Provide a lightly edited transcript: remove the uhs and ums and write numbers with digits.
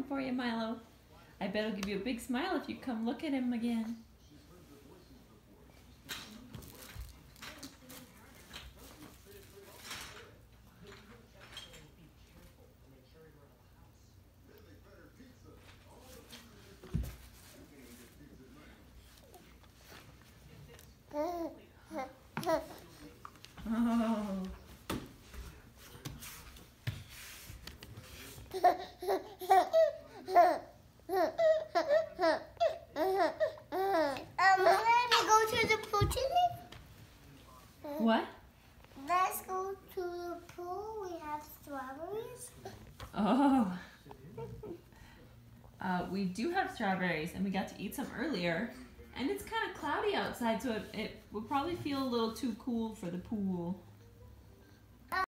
for you, Milo. I bet he'll give you a big smile if you come look at him again. Oh. Let me go to the pool today. What? Let's go to the pool. We have strawberries. Oh. We do have strawberries, and we got to eat some earlier. And it's kind of cloudy outside, so it will probably feel a little too cool for the pool.